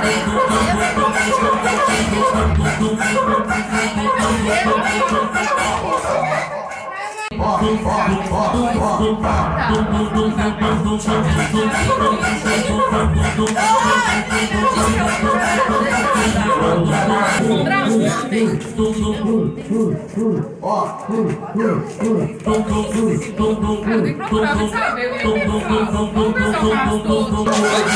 Tem que procurar, mas sabe? Eu ia pensar, vamos ver se eu faço tudo.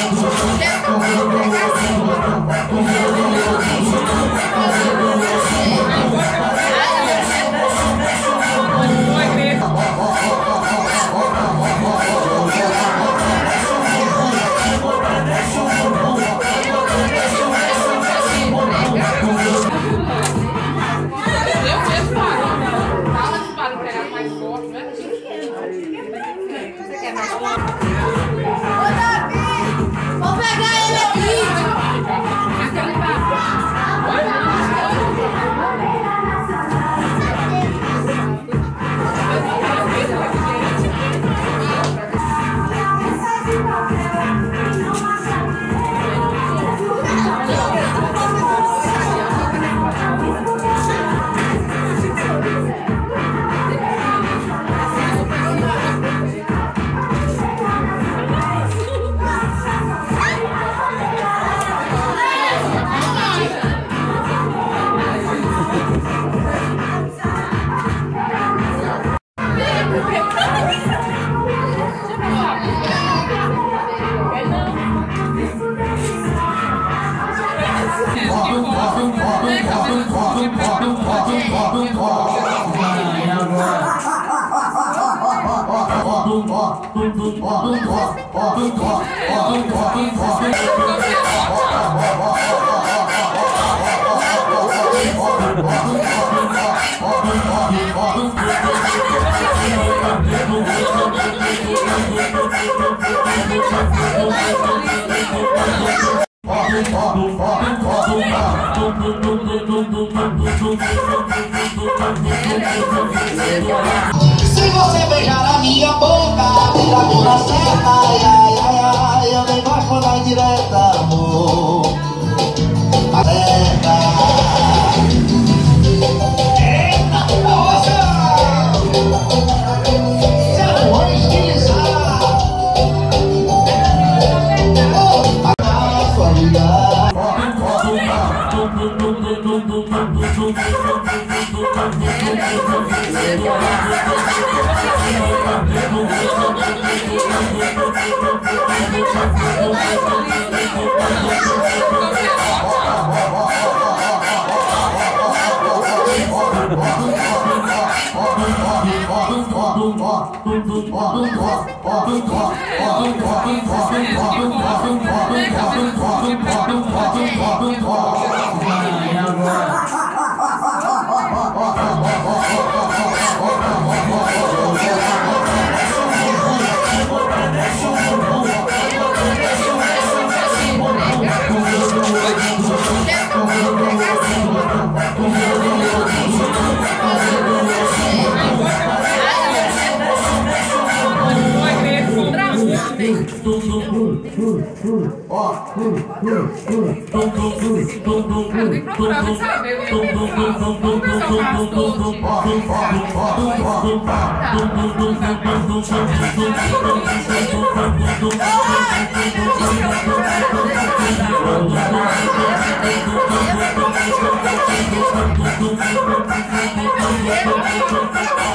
Se você beijar a minha boca, vira a cor certa, ai, ai, ai, ai, eu nem gosto da indireta, amor. Alerta. Eita, poxa! Eu vou estilizar. A sua vida. Tem que procurar, mas sabe? Eu ia pensar, vamos ver se eu faço tudo. Tá.